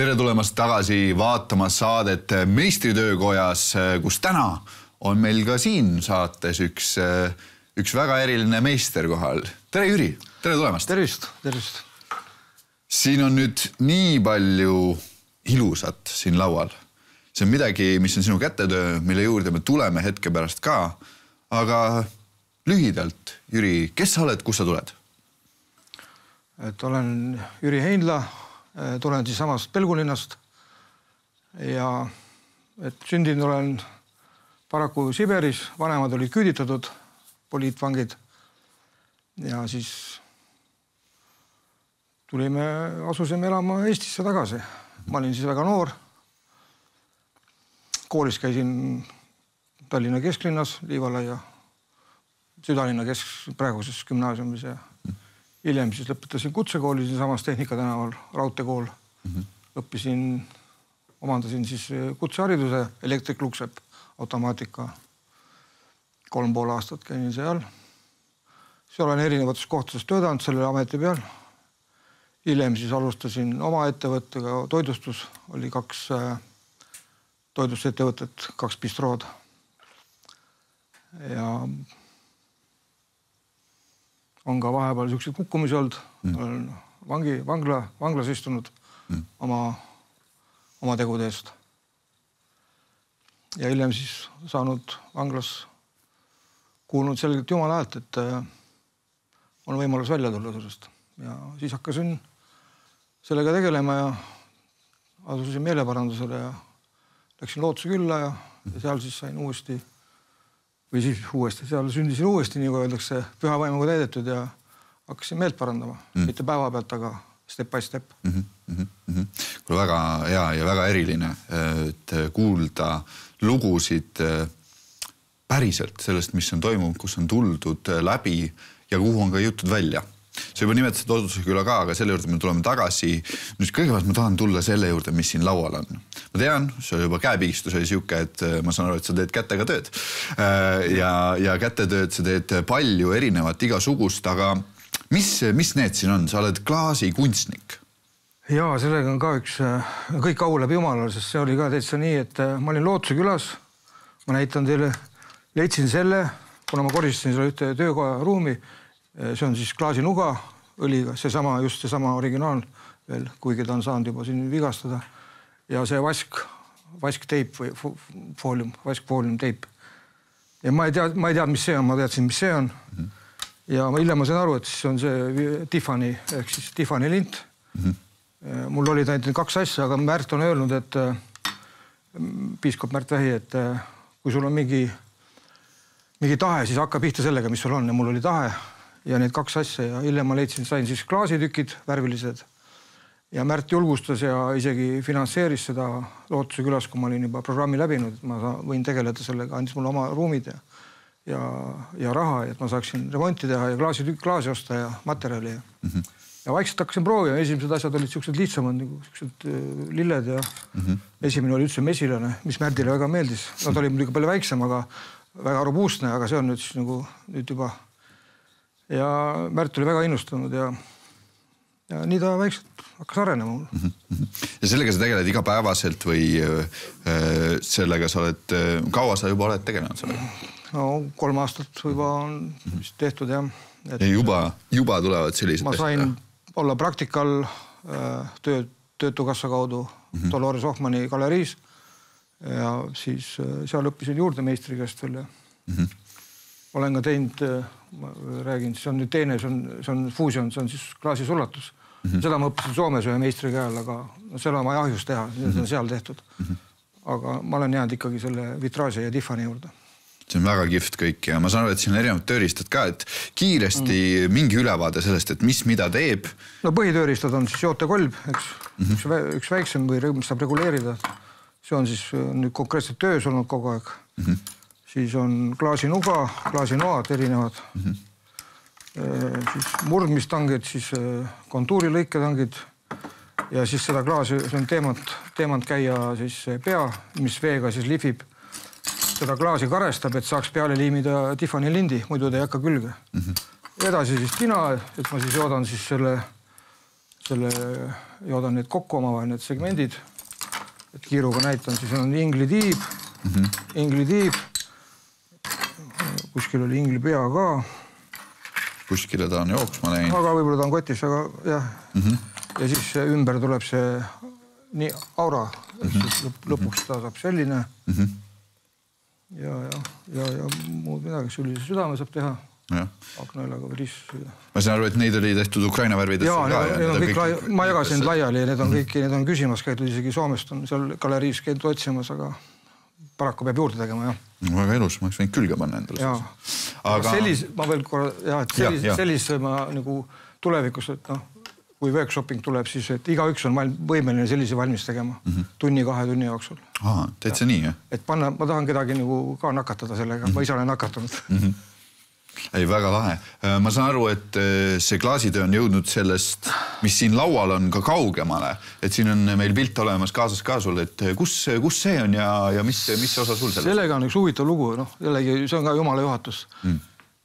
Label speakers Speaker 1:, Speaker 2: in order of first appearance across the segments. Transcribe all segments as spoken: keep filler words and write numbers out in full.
Speaker 1: Tere tulemast tagasi vaatama saadet Meistritöökojas, kus täna on meil ka siin saates üks, üks väga eriline meister kohal. Tere Jüri, tere tulemast.
Speaker 2: Tervist, tervist.
Speaker 1: Siin on nüüd nii palju ilusat siin laual. See on midagi, mis on sinu kätetöö, mille juurde me tuleme hetke pärast ka. Aga lühidalt, Jüri, kes sa oled, kus sa tuled?
Speaker 2: Et olen Jüri Heinla. Tulen siis samast Pelgulinnast ja et sündinud olen paraku Siberis, vanemad olid küüditatud, poliitvangid ja siis tulime, asusime elama Eestisse tagasi. Ma olin siis väga noor. Koolis käisin Tallinna kesklinnas, Liivalaia südalinna kesk praeguses gümnaasiumis ja hiljem siis lõpetasin kutsekooli samas Tehnika tänaval, raudteekool. Mm-hmm. Õppisin, omandasin siis kutsehariduse, elektrik-luksep, automaatika. Kolm pool aastat käin seal. Siis olen erinevates kohtades töötanud selle ameti peal. Hiljem siis alustasin oma ettevõttega, toidustus. Oli kaks toidusettevõtet, kaks bistrood. Ja on ka vahepeal sellised kukkumisi olnud. Mm. Olen vangi, vangla, vanglas istunud mm. oma, oma tegude eest. Ja hiljem siis saanud vanglas kuulnud selgelt Jumala häält, et on võimalus välja tulla sellest. Ja siis hakkasin sellega tegelema ja asusin meeleparandusele ja läksin Lootuse külla ja, mm. ja seal siis sain uuesti või siis uuesti, seal sündisin uuesti, nii kui öeldakse, püha vaimuga täidetud ja hakkasin meelt parandama. Mm. Mitte päeva pealt, aga step by step.
Speaker 1: Mm -hmm, mm -hmm. Kuule, väga hea ja väga eriline, et kuulda lugusid päriselt sellest, mis on toimunud, kus on tuldud läbi ja kuhu on ka jutud välja. Sa juba nimetasid Lootuse küla ka, aga selle juurde me tuleme tagasi. Nüüd kõigepealt ma tahan tulla selle juurde, mis siin laual on. Ma tean, see oli juba käepigistus oli siuke, et ma saan aru, et sa teed kätega tööd. Ja, ja kätetööd sa teed palju erinevat igasugust, aga mis, mis need siin on? Sa oled klaasikunstnik.
Speaker 2: Jaa, sellega on ka üks, kõik au läbi Jumalale, sest see oli ka täitsa nii, et ma olin Lootuse külas. Ma näitan teile, leidsin selle, kuna ma koristasin selle ühte töökoja ruumi. See on siis klaasinuga õliga, see sama, just see sama originaal veel, kuigi ta on saanud juba siin vigastada. Ja see vask, vask teip või foolium, vask foolium teip. Ja ma ei tea, ma ei tea, mis see on, ma teadsin, mis see on. Mm-hmm. Ja ma hiljem ma sain aru, et see on see Tiffany, ehk siis Tiffany lint. Mm-hmm. Mul oli ainult kaks asja, aga Märt on öelnud, et piiskop Märt Vähi, et kui sul on mingi, mingi tahe, siis hakka pihta sellega, mis sul on ja mul oli tahe. Ja need kaks asja ja hiljem ma leidsin, sain siis klaasitükid, värvilised. Ja Märt julgustas ja isegi finantseeris seda Lootuse külas, kui ma olin juba programmi läbinud, et ma võin tegeleda sellega, andis mulle oma ruumid ja, ja, ja raha, et ma saaksin remonti teha ja klaasi, klaasi osta ja materjali. Ja, mm-hmm. ja vaikselt hakkasin proovima, esimesed asjad olid sellised lihtsamad, nagu sellised lilled ja mm-hmm. esimene oli üldse mesilane, mis Märdile väga meeldis. Nad oli muidugi palju väiksem, aga väga robuustne, aga see on nüüd siis nagu nüüd juba. Ja Märt oli väga innustunud ja, ja nii ta väikselt hakkas arenema mul.
Speaker 1: Mm-hmm. Ja sellega sa tegeled igapäevaselt või äh, sellega sa oled, kaua sa juba oled tegelenud sellega?
Speaker 2: No kolm aastat juba on vist tehtud jah.
Speaker 1: Et, ja juba, juba tulevad sellised.
Speaker 2: Ma sain asjad. Olla praktikal äh, töö, töötukassa kaudu mm-hmm. Dolores Ohmani galeriis ja siis äh, seal õppisin juurde meistri käest veel ja mm-hmm. olen ka teinud, ma räägin, see on nüüd teine, see on, see on fuusion, see on siis klaasisulatus. Mm-hmm. Seda ma õppisin Soomes ühe meistri käel, aga seda ma jahjus teha, see on seal tehtud. Mm-hmm. Aga ma olen jäänud ikkagi selle vitraaži ja Tiffany juurde.
Speaker 1: See on väga kihvt kõik ja ma saan aru, et siin on erinevad tööriistad ka, et kiiresti mm. mingi ülevaade sellest, et mis mida teeb.
Speaker 2: No põhitööriistad on siis jootekolb, eks, mm-hmm. üks, üks väiksem või mis saab reguleerida. See on siis nüüd konkreetselt töös olnud kogu aeg. Mm-hmm. Siis on klaasinuga, klaasinoad erinevad, mm-hmm. e, siis murdmistangid, siis kontuurilõiketangid ja siis seda klaasi, see on teemant, teemant käia siis pea, mis veega siis lihvib. Seda klaasi karestab, et saaks peale liimida Tiffany lindi, muidu ta ei hakka külge. Mm-hmm. Edasi siis tina, et ma siis joodan siis selle selle joodan need kokku omavahel, need segmendid, et kiiruga näitan, siis on inglitiib, mm-hmm. inglitiib, kuskil oli inglipea ka.
Speaker 1: Kuskile ta on jooksma läinud.
Speaker 2: Aga võib-olla ta on kotis, aga jah. Mm-hmm. Ja siis ümber tuleb see nii aura, mm-hmm. siis lõpuks ta saab selline. Mm-hmm. Ja, ja, ja, ja muud midagi, sülise südame saab teha. Aknaelaga või riis.
Speaker 1: Ma saan aru, et neid oli tehtud Ukraina värvidest.
Speaker 2: Jaa, need on kõik, kõik, ma jagasin need laiali ja need on kõik, need on küsimas käidud, isegi Soomest on seal galeriis käidud otsimas, aga paraku peab juurde tegema, jah.
Speaker 1: Väga elus, ma oleks võinud külge panna endale.
Speaker 2: Jaa, aga sellis, ma veel korra, jah, et sellis, ja, ja. sellis ma nagu tulevikus, et noh, kui workshopping tuleb, siis et igaüks on võimeline sellise valmis tegema mm-hmm. tunni, kahe tunni jooksul.
Speaker 1: Aa, teed see nii, jah?
Speaker 2: Et panna, ma tahan kedagi nagu ka nakatada sellega, mm-hmm. ma ise olen nakatanud. Mm-hmm.
Speaker 1: Ei, väga lahe. Ma saan aru, et see klaasitöö on jõudnud sellest, mis siin laual on ka kaugemale, et siin on meil pilt olemas kaasas ka sul, et kus, kus see on ja, ja mis, mis osa sul sellest? Sellega on üks huvitav lugu, noh, jällegi see on ka jumala juhatus. Mm.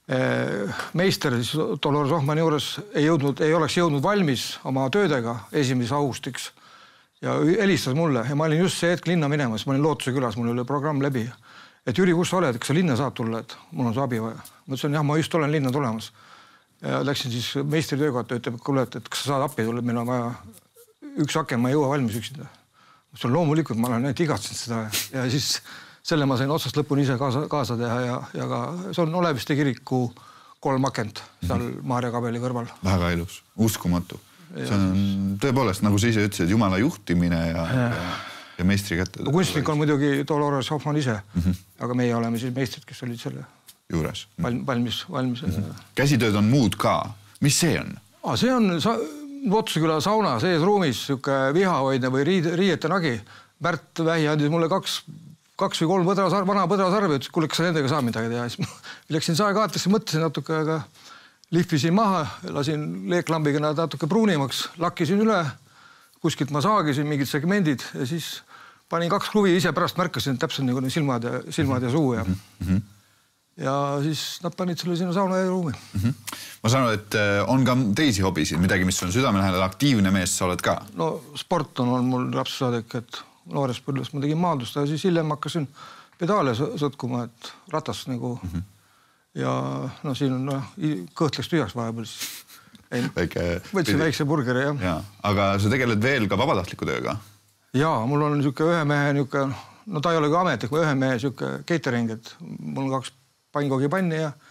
Speaker 1: Meister siis Dolores Ohmani juures ei, jõudnud, ei oleks jõudnud valmis oma töödega esimese augustiks ja helistas mulle ja ma olin just see hetk linna minemas, ma olin Lootuse külas, mul oli programm läbi. Et Jüri, kus sa oled, kas sa linna saab tulla, et mul on see abi vaja. Ma ütlesin, jah, ma just olen linna tulemas. Ja läksin siis meistri töökohta, ütleb, et kuule, et kas sa saad appi tulla, meil on vaja üks aken, ma ei jõua valmis üksinda. Ma ütlesin, loomulikult, ma olen näit igatsenud seda ja siis selle ma sain otsast lõpuni ise kaasa, kaasa teha ja, ja ka see on Oleviste kiriku kolm akent seal Maarja kabeli kõrval. Väga ilus, uskumatu. See on tõepoolest, nagu sa ise ütlesid, jumala juhtimine ja... ja... ja meistri kätte. Kunstnik on muidugi Dolores Hoffman ise, mm-hmm. aga meie oleme siis meistrid, kes olid selle juures.
Speaker 2: Valmis, valmis.
Speaker 1: Mm-hmm. Käsitööd on muud ka. Mis see on?
Speaker 2: Ah, see on sa, Lootuse küla sauna sees ruumis, siuke vihahoidne või riiete nagi. Märt Vähi andis mulle kaks, kaks või kolm põdra, vana põdrasarvi, ütles, kuule, kas sa nendega saab midagi teha. Siis läksin saekaatrisse, mõtlesin natuke, aga lihvisin maha, lasin leeklambiga nad natuke pruunimaks, lakkisin üle, kuskilt ma saagisin mingid segmendid ja siis panin kaks kruvi, ise pärast märkasin täpselt nagu silmad ja, silmad ja suu ja, mm-hmm. ja siis nad panid selle sinna sauna ja ruumi. Mm-hmm.
Speaker 1: Ma saan aru, et on ka teisi hobisid, midagi, mis on südamelähedal, aktiivne mees sa oled ka?
Speaker 2: No sport on olnud mul lapsesaadik, et noores põlves ma tegin maandust ja siis hiljem hakkasin pedaale sõtkuma, et ratast nagu mm-hmm. ja no siin on no, kõhtleks tühjaks vahepeal siis. Ei, Väike... võtsin väikse burgeri, jah.
Speaker 1: Ja, aga sa tegeled veel ka vabatahtliku tööga?
Speaker 2: Jaa, mul on niisugune ühe mehe niisugune, no ta ei ole ka ametlik, ühe mehe niisugune catering, et mul on kaks pannkoogi panni ja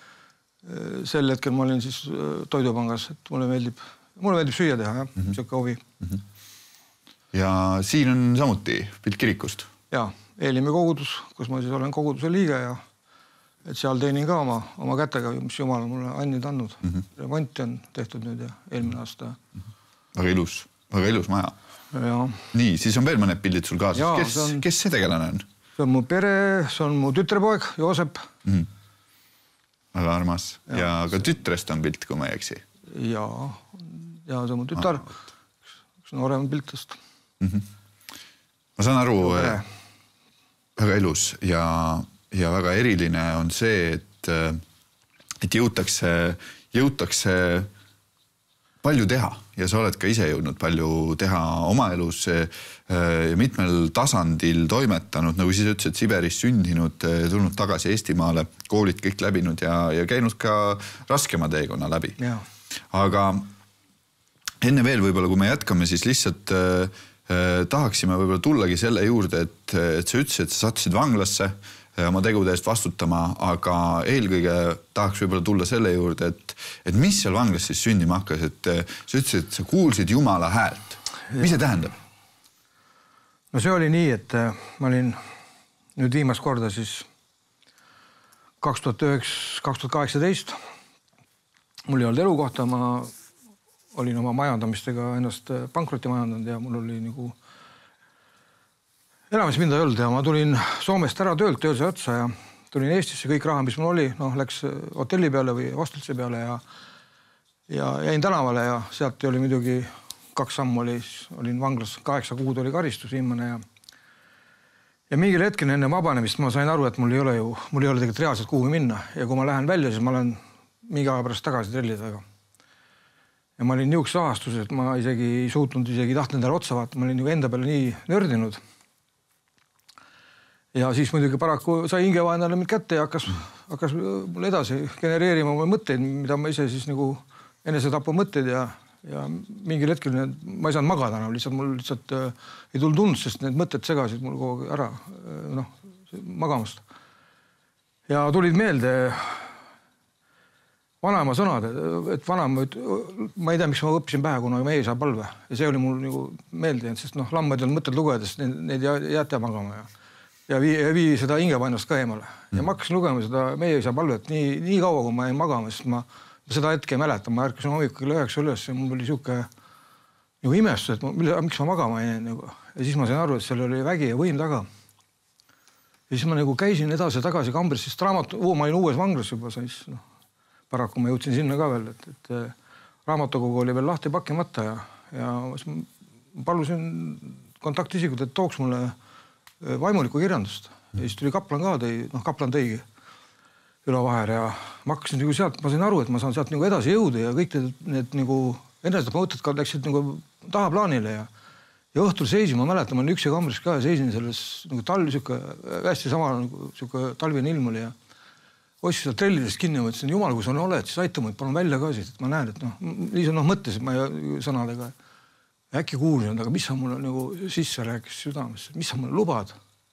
Speaker 2: sel hetkel ma olin siis Toidupangas, et mulle meeldib, mulle meeldib süüa teha, jah, mm-hmm. niisugune hobi. Mm-hmm. Ja siin on samuti pilt kirikust? Jaa, Eelimi kogudus, kus ma siis olen koguduse liige ja et seal teenin ka oma, oma kätega, mis Jumal on mulle andnud andnud. Mm-hmm. Remonti on tehtud nüüd ja eelmine aasta. Mm-hmm. Väga ilus, väga ilus maja. Ja. Nii, siis on veel mõned pildid sul kaasas. Ja, kes, on, kes see tegelane on? See on mu pere, see on mu tütrepoeg, Joosep. Mm-hmm. Väga armas. Ja, ja ka tütrest on pilt, kui ma ei eksi. Ja, ja see on mu tütar. Ah, üks noorem piltast. Mm-hmm. Ma saan aru, väga ilus ja... ja väga eriline on see, et, et jõutakse, jõutakse palju teha ja sa oled ka ise jõudnud palju teha oma elus ja mitmel tasandil toimetanud, nagu siis ütlesid, Siberis sündinud, tulnud tagasi Eestimaale, koolid kõik läbinud ja, ja käinud ka raskema teekonna läbi. Ja. Aga enne veel võib-olla, kui me jätkame, siis lihtsalt eh, tahaksime võib-olla tullagi selle juurde, et, et sa ütlesid, et sa sattusid vanglasse oma tegude eest vastutama, aga eelkõige tahaks võib-olla tulla selle juurde, et, et mis seal vanglas siis sündima hakkas, et sa ütlesid, et sa kuulsid Jumala häält. Mis see tähendab? No see oli nii, et ma olin nüüd viimast korda siis kaks tuhat üheksa, kaks tuhat kaheksateist. Mul ei olnud elukohta, ma olin oma majandamistega ennast pankrotti majandanud ja mul oli nagu elamisminda ei olnud ja ma tulin Soomest ära töölt, tööl see otsa ja tulin Eestisse, kõik raha, mis mul oli, noh, läks hotelli peale või hostelitse peale ja, ja jäin tänavale ja sealt oli muidugi kaks sammu oli, olin vanglas, kaheksa kuud oli karistus viimane ja ja mingil hetkel enne vabanemist ma sain aru, et mul ei ole ju, mul ei ole tegelikult reaalselt kuhugi minna ja kui ma lähen välja, siis ma olen mingi aja pärast tagasi trellidega. ja ma olin niisuguse ahastuses, et ma isegi ei suutnud isegi tahtnud endale otsa vaata, ma olin nagu enda peale nii nördinud. Ja siis muidugi paraku sai hingevaenlane mind kätte ja hakkas, hakkas mul edasi genereerima oma mõtteid, mida ma ise siis nagu enesetapu mõtteid ja, ja mingil hetkel need, ma ei saanud magada enam, lihtsalt mul lihtsalt äh, ei tulnud tund, sest need mõtted segasid mul kogu ära äh, noh, magamast. Ja tulid meelde vanaema sõnad, et vanaema, ma ei tea, miks ma õppisin pähe, kuna me ei saa palve ja see oli mul nagu meelde, sest noh, lammaid on mõtted lugedes, need, need jääte magama ja ja vii, ja vii seda hingevaenlast ka eemale. Ja ma hakkasin lugema seda meie isa palvet nii, nii kaua, kui ma jäin magama, sest ma seda hetke ei mäleta. Ma ärkasin hommikul üheksa üles ja mul oli siuke nagu imestus, et ma, miks ma magama jäin. Nagu. Ja siis ma sain aru, et seal oli vägi ja võim taga. Ja siis ma nagu käisin edasi tagasi kambris, sest raamatu, oo, ma olin uues vanglas juba, siis noh, paraku ma jõudsin sinna ka veel, et, et raamatukogu oli veel lahti pakimata ja, ja palusin kontaktisikud, et tooks mulle vaimulikku kirjandust. Ja siis tuli kaplan ka, tõi, noh kaplan tõigi Ülo Vaher ja ma hakkasin nagu sealt, ma sain aru, et ma saan sealt nagu edasi jõuda ja kõik need, need nagu enesed mõtted ka läksid nagu tahaplaanile ja, ja õhtul seisin, ma mäletan, ma olin üksi kambris ka ja seisin selles nagu talv, siuke hästi sama nagu siuke talvine ilm oli ja ostsin sealt trellidest kinni ja mõtlesin, jumal, kui sa oled, siis aita muid, palun välja ka siis, et ma näen, et noh, nii noh mõtlesin ma sõnadega. Äkki kuulsin, aga mis sa mulle nagu sisse rääkis südamesse, mis sa mulle lubad?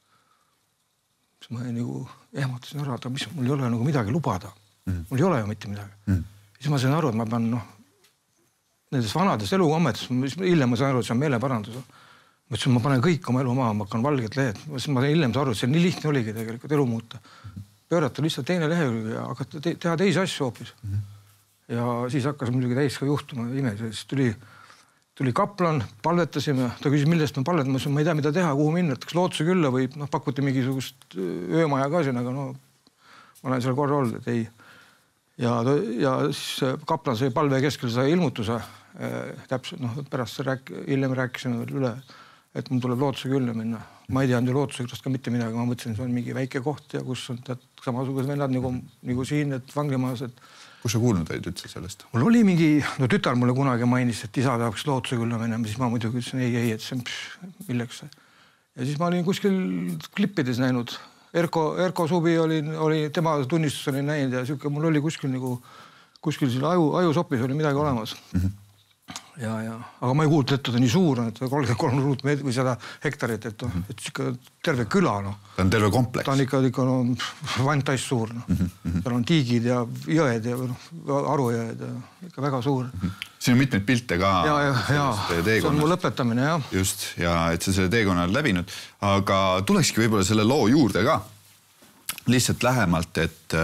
Speaker 2: Siis ma nagu ehmatasin ära, et mis, mul ei ole nagu midagi lubada. Mm. Mul ei ole ju mitte midagi. Mm. Siis ma sain aru, et ma pean noh, nendes vanades elukommetes, hiljem ma sain aru, et see on meeleparandus. Ma ütlesin, ma panen kõik oma elu maha, ma hakkan valged lehed. Ma sain hiljem aru, et see nii lihtne oligi tegelikult elu muuta. Pöörata lihtsalt teine lehekülg ja hakata te teha teisi asju hoopis. Mm. Ja siis hakkas muidugi täis ka juhtuma ime, siis tuli tuli kaplan, palvetasime, ta küsis, millest me palvetame, ma ei tea, mida teha, kuhu minna, et kas lootuse külla või noh, pakuti mingisugust öömaja ka siin, aga no ma olen seal korra olnud, et ei. Ja, ja siis kaplan sai palve keskel sai ilmutuse, täpselt, noh, pärast rääk, hiljem rääkisime veel üle, et mul tuleb lootuse külla minna. Ma ei tea, lootuse küllast ka mitte midagi, ma mõtlesin, see on mingi väike koht ja kus on tead, samasugused vennad nagu, nagu siin, et vangimaas, et
Speaker 1: kus sa kuulnud olid üldse sellest?
Speaker 2: Mul oli mingi, no tütar mulle kunagi mainis, et isa tahaks lootuse külla minema, siis ma muidugi ütlesin ei, ei, et see on pš, milleks. Ja siis ma olin kuskil klippides näinud. Erko, Erko Subi oli, oli tema tunnistus oli näinud ja siuke, mul oli kuskil nagu, kuskil siin aju, ajusopis oli midagi olemas. Mm-hmm. Ja, ja, aga ma ei kuult, et ta on nii suur, et kolmkümmend kolm ruutmeetrit või sada hektarit, et, et siuke terve küla, noh.
Speaker 1: Ta on terve kompleks.
Speaker 2: Ta on ikka, ikka no, vantais suur, noh. Mm-hmm. Seal on tiigid ja jõed ja no, arujõed ja ikka väga suur. Mm-hmm.
Speaker 1: Siin on mitmeid pilte ka.
Speaker 2: Ja, ja, ja. See on mu lõpetamine, jah.
Speaker 1: Just, ja et sa selle teekonna on läbinud. Aga tulekski võib-olla selle loo juurde ka. Lihtsalt lähemalt, et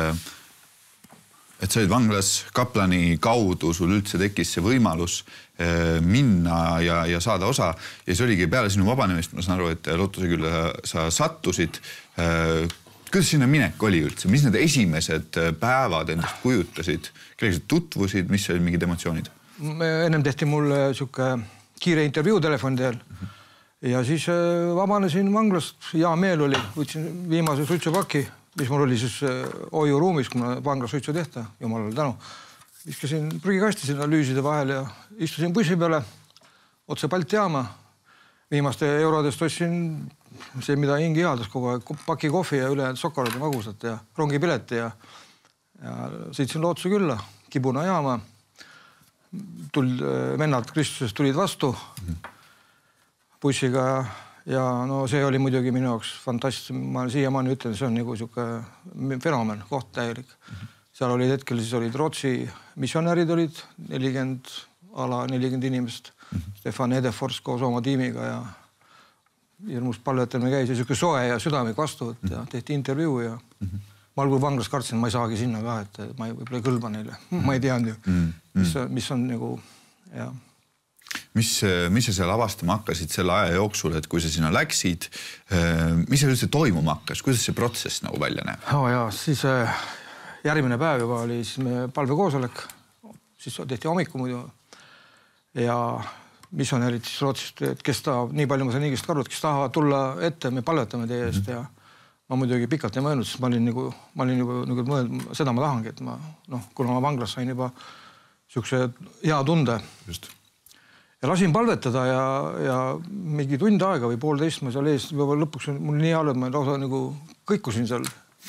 Speaker 1: et sa olid vanglas kaplani kaudu, sul üldse tekkis see võimalus minna ja, ja saada osa. Ja see oligi peale sinu vabanemist, ma saan aru, et lootuse külla sa sattusid. Kuidas sinna minek oli üldse? Mis need esimesed päevad endast kujutasid? Kellega sa tutvusid? Mis olid mingid emotsioonid?
Speaker 2: Ennem tehti mulle siuke kiire intervjuu telefoni teel. Ja siis vabanesin vanglast. Hea meel oli. Võtsin viimase suitsupaki, mis mul oli siis hoiuruumis, kui ma vanglas suitsu tehta. Jumalale tänu. Viskasin prügikasti sinna lüüside vahel ja istusin bussi peale otse Balti jaama. Viimaste eurodest ostsin see, mida hingi ihaldas kogu aeg, paki kohvi ja üle sokolad ja magusat ja rongipileti ja, ja sõitsin lootuse külla, Kibuna jaama. Tuld, vennad Kristusest tulid vastu bussiga ja no see oli muidugi minu jaoks fantastiline. Ma siiamaani ütlen, see on nagu siuke fenomen, koht täielik. Seal olid hetkel, siis olid Rootsi missionärid olid, nelikümmend ala, nelikümmend inimest. Mm-hmm. Stefan Edefors koos oma tiimiga ja hirmus palvetel me käis ja siuke soe ja südamik vastuvõtt ja tehti intervjuu ja mm-hmm. ma algul vanglas kartsin, ma ei saagi sinna ka, et ma ei, võib-olla ei kõlba neile. Mm-hmm. Ma ei teadnud ju, mm-hmm. mis, mis on nagu, ja.
Speaker 1: Mis, mis sa seal avastama hakkasid selle aja jooksul, et kui sa sinna läksid, mis seal üldse toimuma hakkas, kuidas see protsess nagu välja näeb?
Speaker 2: Oh, jaa, siis järgmine päev juba oli siis me palvekoosolek, siis tehti hommiku muidu ja missionärid siis Rootsist, et kes tahab, nii palju ma sain õigesti aru, et kes tahavad tulla ette, me palvetame teie eest mm-hmm. ja ma muidugi pikalt ei mõelnud, sest ma olin nagu, ma olin juba nagu mõelnud, seda ma tahangi, et ma, noh, kuna ma vanglas sain juba siukse hea tunde.
Speaker 1: Just.
Speaker 2: Ja lasin palvetada ja, ja mingi tund aega või poolteist ma seal ees, juba lõpuks mul nii halb, ma lausa nagu kõikusin seal.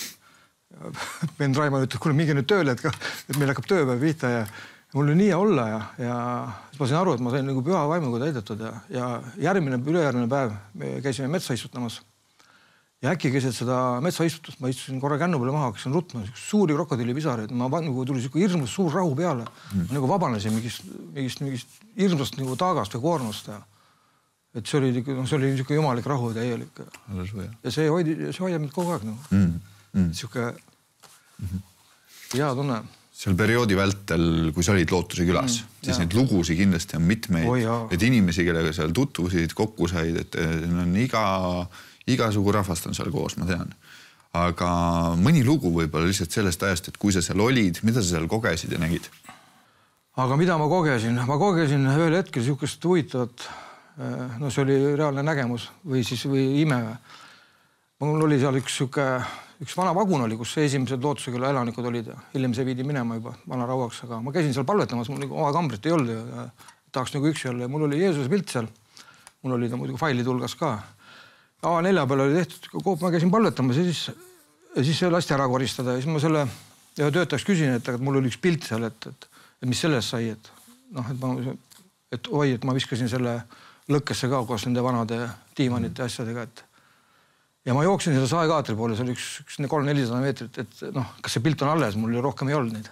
Speaker 2: Ben Raimann ütles, kuule mingi nüüd tööle, et, ka, et meil hakkab tööpäev pihta ja mul oli nii hea olla ja, ja siis ma sain aru, et ma sain nagu püha vaimuga täidetud ja, ja järgmine, ülejärgmine päev me käisime metsa istutamas. Ja äkki keset seda metsa istutust ma istusin korra kännu peale maha, hakkasin rutma, suuri krokodillipisareid, ma nagu tuli siuke hirmus suur rahu peale. Mm. Ma nagu vabanesin mingist, mingist, mingist hirmsast nagu taagast või koormust. Ja. Et see oli, no, see oli niisugune jumalik rahu täielik. Ja see hoidi, see hoiab mind kogu aeg. Nagu. Mm. Mm. Siuke mm-hmm. hea tunne.
Speaker 1: Seal perioodi vältel, kui sa olid Lootuse külas, mm, siis jah. Neid lugusi kindlasti on mitmeid. Oh, et inimesi, kellega seal tutvusid, kokku said, et on iga... igasugu rahvast on seal koos, ma tean. Aga mõni lugu võib-olla lihtsalt sellest ajast, et kui sa seal olid, mida sa seal kogesid ja nägid?
Speaker 2: Aga mida ma kogesin? Ma kogesin ühel hetkel siukest huvitavat, no see oli reaalne nägemus või siis või ime. Mul oli seal üks, siuke, üks vana vagun oli, kus esimesed Lootuse küla elanikud olid ja hiljem see viidi minema juba vana rauaks, aga ma käisin seal palvetamas, mul nagu oma kambrit ei olnud ja tahaks nagu üksi olla ja mul oli Jeesuse pilt seal. Mul oli ta muidugi failid hulgas ka. A nelja peal oli tehtud, koop ma käisin palvetamas ja siis, ja siis lasti ära koristada ja siis ma selle ja töötajaks küsin, et mul oli üks pilt seal, et, et, et mis sellest sai, et noh, et ma, et oi, et ma viskasin selle lõkkesse ka koos nende vanade diimanite asjadega, et ja ma jooksin selle saekaatri poole, see oli üks, üks kolm-nelisada meetrit, et noh, kas see pilt on alles, mul rohkem ei olnud neid.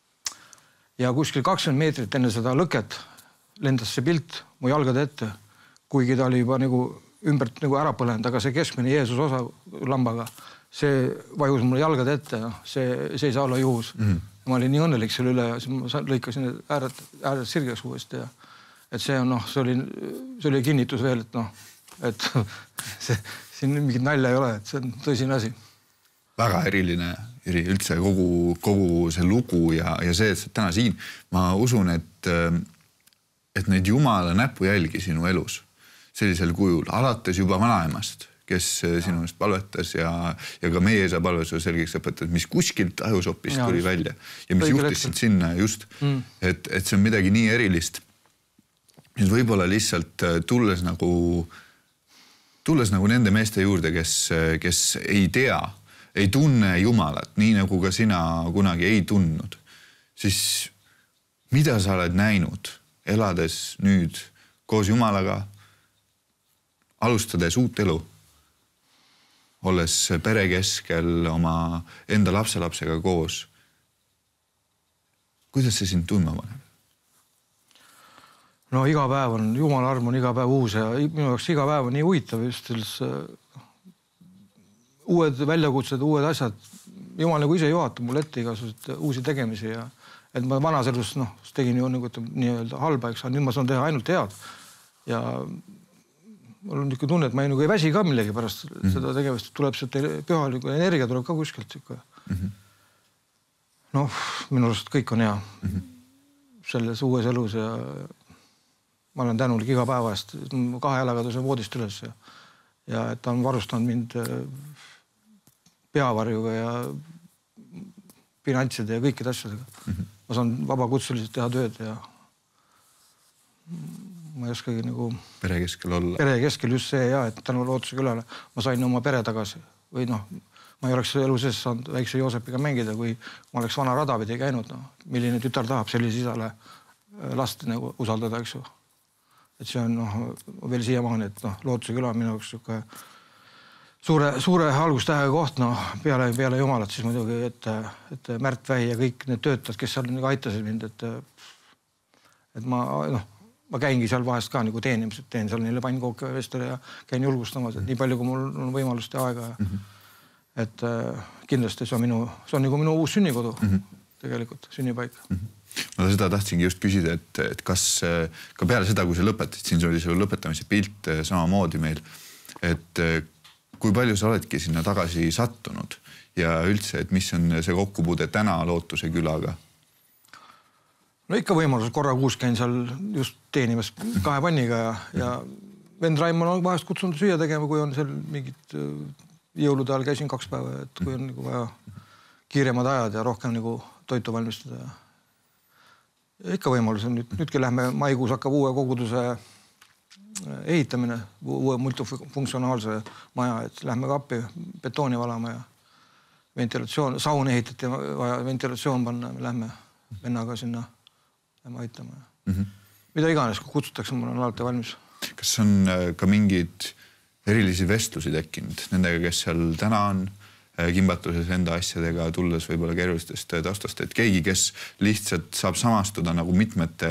Speaker 2: Ja kuskil kakskümmend meetrit enne seda lõket lendas see pilt mu jalgade ette, kuigi ta oli juba nagu ümbert nagu ära põlenud, aga see keskmine Jeesus osa lambaga, see vajus mulle jalgad ette, no, see, see ei saa olla juhus. Mm. Ma olin nii õnnelik selle üle ja siis ma lõikasin ääred, ääred sirgeks uuesti. Ja, et see on, noh, see oli, see oli kinnitus veel, et noh, et see, siin mingit nalja ei ole, et see on tõsine asi.
Speaker 1: Väga eriline, eri, üldse kogu, kogu see lugu ja, ja see, et sa täna siin, ma usun, et, et neid Jumala näpujälgi sinu elus sellisel kujul, alates juba vanaemast, kes sinu eest palvetas ja, ja ka meie isa palvetus selgeks õpetas, mis kuskilt ajusopist tuli välja ja mis juhtis sind sinna just, mm. et, et see on midagi nii erilist. Nüüd võib-olla lihtsalt tulles nagu, tulles nagu nende meeste juurde, kes, kes ei tea, ei tunne Jumalat, nii nagu ka sina kunagi ei tundnud, siis mida sa oled näinud, elades nüüd koos Jumalaga, alustades uut elu, olles pere keskel oma enda lapselapsega koos. Kuidas see sind tundma paneb?
Speaker 2: No iga päev on, Jumala arm on iga päev uus ja minu jaoks iga päev on nii huvitav just selles uued väljakutsed, uued asjad. Jumal nagu ise juhatab mul ette igasugused uusi tegemisi ja et ma vanas elus noh, tegin ju nagu nii-öelda halba, eks, nüüd ma saan teha ainult head ja mul on niisugune tunne, et ma ei, nagu ei väsi ka millegi pärast mm-hmm. seda tegevust. Tuleb sealt pühaliku energia tuleb ka kuskilt. Mm-hmm. Noh, minu arust kõik on hea mm-hmm. selles uues elus ja ma olen tänulik iga päeva eest. Kahe jalaga tõusen voodist üles ja, ja et ta on varustanud mind peavarjuga ja finantside ja kõikide asjadega. Mm-hmm. Ma saan vabakutseliselt teha tööd ja ma ei oskagi nagu...
Speaker 1: Pere keskel olla.
Speaker 2: Pere keskel just see ja, et tänu Lootuse külale ma sain oma pere tagasi. Või noh, ma ei oleks elu sees saanud väikse Joosepiga mängida, kui ma oleks vana rada pidi käinud. No. Milline tütar tahab sellise isale last nagu usaldada, eks ju. Et see on noh, veel siiamaani, et noh, Lootuse küla on minu jaoks siuke suure, suure algustähega koht, noh, peale, peale Jumalat siis muidugi, et, et Märt Vähi ja kõik need töötajad, kes seal nagu aitasid mind, et, et ma, noh, ma käingi seal vahest ka nagu teenimised, teen seal neile pannkooke vestele ja käin julgustamas, et nii palju, kui mul on võimalust ja aega. Mm-hmm. Et äh, kindlasti see on minu, see on nagu minu uus sünnikodu mm-hmm. tegelikult, sünnipaik. Mm-hmm.
Speaker 1: Ma seda tahtsingi just küsida, et, et kas ka peale seda, kui sa lõpetasid, siin oli selle lõpetamise pilt samamoodi meil, et kui palju sa oledki sinna tagasi sattunud ja üldse, et mis on see kokkupuude täna Lootuse külaga?
Speaker 2: No ikka võimalus, korra kuus käin seal just teenimas kahe panniga ja, ja Ben Raimann on vahest kutsunud süüa tegema, kui on seal mingid jõulude ajal käisin kaks päeva, et kui on nagu vaja kiiremad ajad ja rohkem nagu toitu valmistada. Ikka võimalus on. Nüüd, nüüdki lähme maikuus hakkab uue koguduse ehitamine, uue multifunktsionaalse maja, et lähme kappi betooni valama ja ventilatsioon, saun ehitati vaja ventilatsioon panna, me lähme vennaga sinna lähme aitama. Mm-hmm. Mida iganes, kui kutsutakse, mul on alati valmis.
Speaker 1: Kas on ka mingid erilisi vestlusi tekkinud nendega, kes seal täna on kimbatuses enda asjadega, tulles võib-olla keerulistest taustast, et keegi, kes lihtsalt saab samastuda nagu mitmete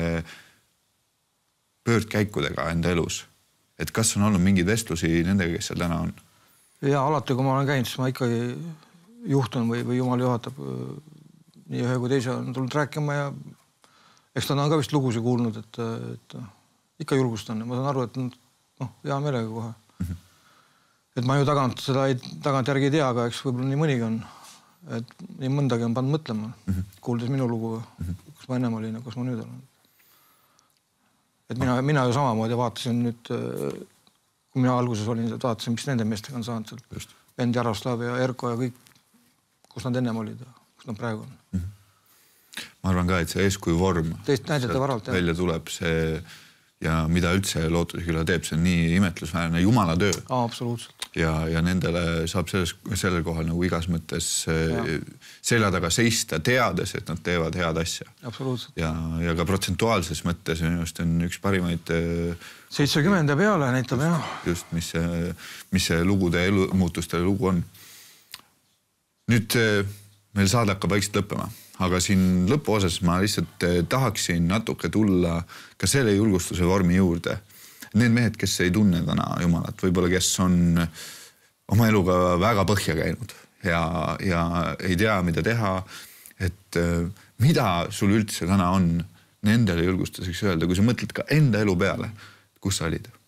Speaker 1: pöördkäikudega enda elus, et kas on olnud mingeid vestlusi nendega, kes seal täna on?
Speaker 2: Ja alati, kui ma olen käinud, siis ma ikkagi juhtun või, või Jumal juhatab nii ühe kui teise on tulnud rääkima ja eks ta on ka vist lugusi kuulnud, et, et ikka julgustan. Ma saan aru, et noh, hea meelega kohe. Mm-hmm. Et ma ju tagant seda ei, tagant järgi ei tea, aga eks võib-olla nii mõnigi on. Et nii mõndagi on pannud mõtlema, mm-hmm. kuuldes minu lugu, mm-hmm. kus ma ennem olin ja kus ma nüüd olen. Et mina, mina ju samamoodi vaatasin nüüd, kui mina alguses olin, vaatasin, mis nende meestega on saanud seal. Just. Vend Jaroslav ja Erko ja kõik, kus nad ennem olid ja kus nad praegu on.
Speaker 1: Mm-hmm. Ma arvan ka, et see eeskuju vorm
Speaker 2: Teist näidete varalt,
Speaker 1: välja tuleb see ja mida üldse Lootuseküla teeb, see on nii imetlusväärne Jumala töö.
Speaker 2: Aa, absoluutselt.
Speaker 1: Ja, ja nendele saab selles, sellel kohal nagu igas mõttes ja. selja taga seista, teades, et nad teevad head asja.
Speaker 2: Absoluutselt.
Speaker 1: Ja, ja ka protsentuaalses mõttes just on üks parimaid
Speaker 2: seitsekümmend ja peale näitab, jah.
Speaker 1: Just, mis see, mis see lugude elu, muutustele lugu on. Nüüd meil saade hakkab vaikselt lõppema. Aga siin lõpuosas ma lihtsalt tahaksin natuke tulla ka selle julgustuse vormi juurde. Need mehed, kes ei tunne täna Jumalat, võib-olla kes on oma eluga väga põhja käinud ja, ja ei tea, mida teha, et mida sul üldse täna on nendele julgustuseks öelda, kui sa mõtled ka enda elu peale, kus sa olid?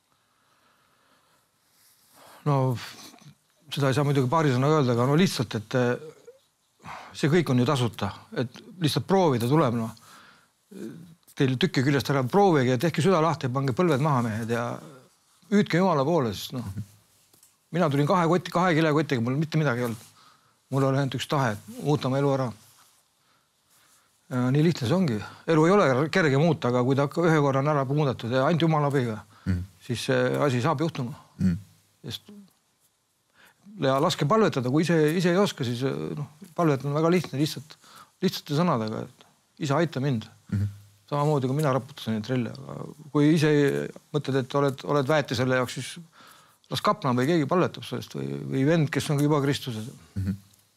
Speaker 2: No seda ei saa muidugi paari sõna öelda, aga no lihtsalt, et see kõik on ju tasuta, et lihtsalt proovida tuleb, no. Teil tükki küljest ära proovige ja tehke süda lahti ja pange põlved maha mehed ja hüüdke Jumala poole, sest noh. Mina tulin kahe kotti, kahe kilekotiga, mul mitte midagi ei olnud. Mul oli ainult üks tahe, muuta oma elu ära. Ja nii lihtne see ongi. Elu ei ole kerge muuta, aga kui ta ühe korra on ära muudatud ja ainult Jumala abiga, mm. siis see asi saab juhtuma. Mm. Sest ja laske palvetada, kui ise, ise ei oska, siis noh, palvet on väga lihtne, lihtsalt, lihtsate sõnadega, et isa aita mind. Mm-hmm. Samamoodi, kui mina raputasin neid trille. Aga kui ise mõtled, et oled, oled väeti selle jaoks, siis las kaplan või keegi palvetab sellest või, või vend, kes on juba Kristuses. Mm-hmm.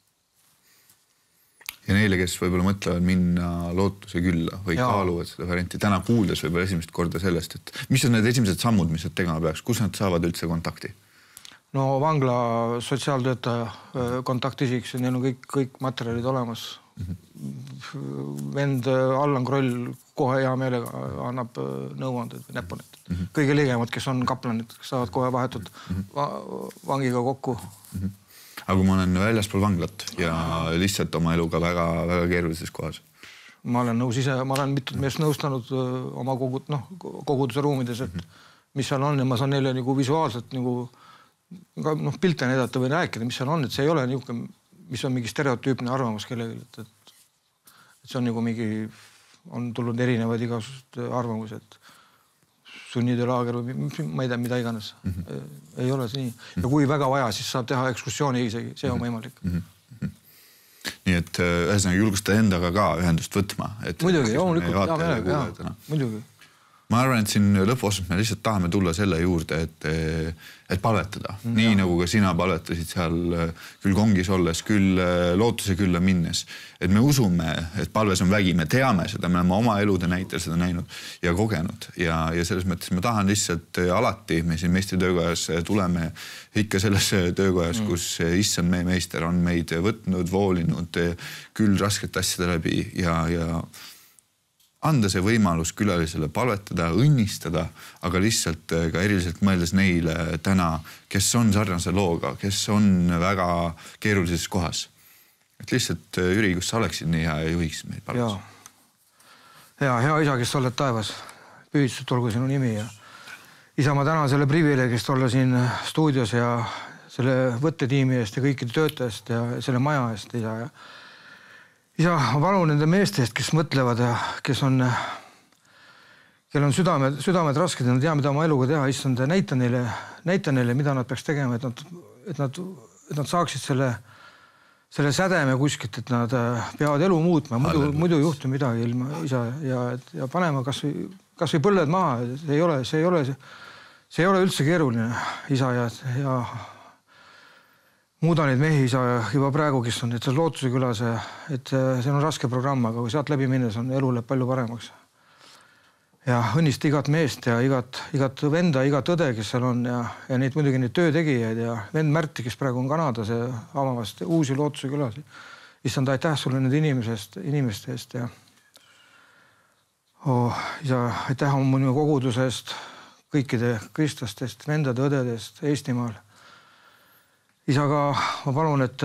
Speaker 1: Ja neile, kes võib-olla mõtlevad minna Lootuse külla või ja. Kaaluvad seda varianti, täna kuuldes võib-olla esimest korda sellest, et mis on need esimesed sammud, mis nad tegema peaks, kus nad saavad üldse kontakti?
Speaker 2: No vangla sotsiaaltöötaja kontaktisik, neil on kõik, kõik materjalid olemas. Mm-hmm. Vend Allan Kroll kohe hea meelega annab nõuanded või näpuned. Mm-hmm. Kõige ligemad, kes on kaplanid, kes saavad kohe vahetud mm-hmm. vangiga kokku.
Speaker 1: Mm-hmm. Aga kui ma olen väljaspool vanglat ja lihtsalt oma eluga väga, väga keerulises kohas?
Speaker 2: Ma olen nõus ise, ma olen mitut meest nõustanud oma kogud, noh, koguduse ruumides, et mm-hmm. mis seal on ja ma saan neile nagu visuaalselt nagu noh, pilte näidata või rääkida, mis seal on, et see ei ole niisugune, mis on mingi stereotüüpne arvamus kellegi, et, et, et see on nagu mingi, on tulnud erinevad igasugused arvamused, et sunnitöölaager või ma ei tea, mida iganes. Mm-hmm. Ei ole see nii. Ja kui väga vaja, siis saab teha ekskursiooni isegi, see on võimalik.
Speaker 1: Mm-hmm. Nii et ühesõnaga julgustada endaga ka ühendust võtma. Et
Speaker 2: muidugi, loomulikult, hea meelega, jah, muidugi.
Speaker 1: Ma arvan, et siin lõpuosas me lihtsalt tahame tulla selle juurde, et, et palvetada. Mm, nii jah. Nagu ka sina palvetasid seal küll kongis olles, küll Lootuse külla minnes. Et me usume, et palves on vägi, me teame seda, me oleme oma elude näitel seda näinud ja kogenud. Ja, ja selles mõttes ma tahan lihtsalt alati, me siin meistritöökojas tuleme ikka selles töökojas, mm. kus issand meie meister on meid võtnud, voolinud küll raskete asjade läbi ja, ja anda see võimalus külalisele palvetada, õnnistada, aga lihtsalt ka eriliselt mõeldes neile täna, kes on sarnase looga, kes on väga keerulises kohas. Et lihtsalt Jüri, kus sa oleksid nii hea ja juhiks meid palves?
Speaker 2: Ja, hea isa, kes oled taevas, püüdselt olgu sinu nimi ja isa, ma tänan selle privileegist olla siin stuudios ja selle võttetiimi eest ja kõikide töötajast ja selle maja eest, isa ja isa, ma palun nende meestest, kes mõtlevad ja kes on, kel on südamed, südamed rasked ja nad tea, mida oma eluga teha, issand, näita neile, näita neile, mida nad peaks tegema, et nad, et nad, et nad saaksid selle, selle sädeme kuskilt, et nad peavad elu muutma, muidu, muidu ei juhtu midagi ilma isa ja, ja panema kas või, kas või põlled maha, see ei ole, see ei ole, see ei ole üldse keeruline, isa ja, ja muuda neid mehi isa juba praegu, kes on et Lootuse külas, et see on raske programm, aga kui sealt läbi minnes on elu läheb palju paremaks. Ja õnnista igat meest ja igat, igat venda, igat õde, kes seal on ja, ja neid muidugi neid töötegijaid ja vend Märti, kes praegu on Kanadas ja avamast uusi Lootuse külas. Issand, aitäh sulle nende inimesest, inimeste eest ja oh, isa, aitäh minu kogudusest, kõikide kristlastest, vendade, õdedest Eestimaal. Isa, ka ma palun, et,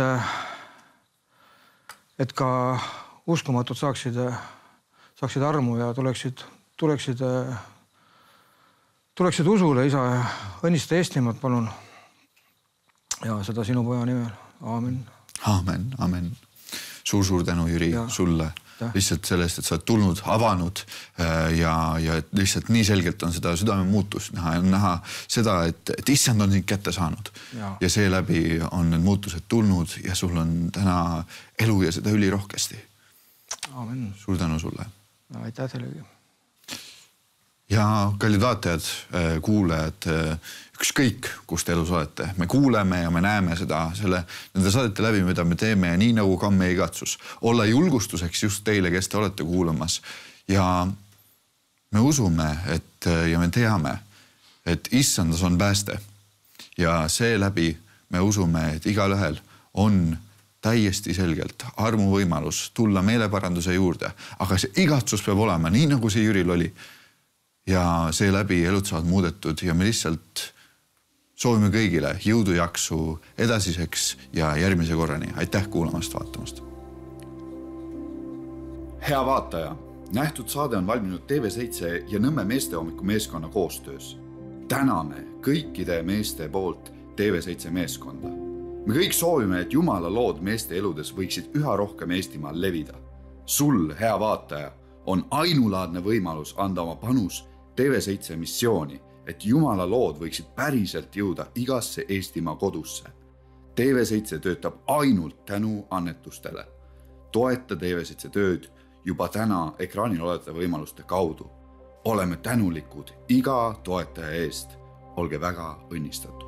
Speaker 2: et ka uskumatud saaksid, saaksid armu ja tuleksid, tuleksid, tuleksid usule, isa, õnnista Eestimaad, palun. Ja seda sinu poja nimel. Aamen.
Speaker 1: Aamen, aamen. Suur-suur tänu, Jüri, ja. Sulle. Ja. Lihtsalt sellest, et sa oled tulnud, avanud ja, ja et lihtsalt nii selgelt on seda südame muutust näha ja näha seda, et, et issand on sind kätte saanud ja, ja seeläbi on need muutused tulnud ja sul on täna elu ja seda ülirohkesti.
Speaker 2: Aamen.
Speaker 1: Suur tänu sulle.
Speaker 2: Aitäh teilegi.
Speaker 1: Ja kallid vaatajad, kuulajad, ükskõik, kus te elus olete. Me kuuleme ja me näeme seda selle, nende saadete läbi, mida me teeme ja nii nagu ka meie igatsus. Olla julgustuseks just teile, kes te olete kuulamas. Ja me usume, et, ja me teame, et issandas on pääste. Ja seeläbi me usume, et igal ühel on täiesti selgelt armu võimalus tulla meeleparanduse juurde. Aga see igatsus peab olema nii, nagu see Jüril oli. Ja seeläbi elud saavad muudetud ja me lihtsalt soovime kõigile jõudu jaksu edasiseks ja järgmise korrani. Aitäh kuulamast, vaatamast.
Speaker 3: Hea vaataja, nähtud saade on valminud T V seitse ja Nõmme meestehommiku meeskonna koostöös. Täname kõikide meeste poolt T V seitse meeskonda. Me kõik soovime, et Jumala lood meeste eludes võiksid üha rohkem Eestimaal levida. Sul, hea vaataja, on ainulaadne võimalus anda oma panus T V seitse missiooni, et Jumala lood võiksid päriselt jõuda igasse Eestimaa kodusse. T V seitse töötab ainult tänu annetustele. Toeta T V seitse tööd juba täna ekraanil olevate võimaluste kaudu. Oleme tänulikud iga toetaja eest. Olge väga õnnistatud.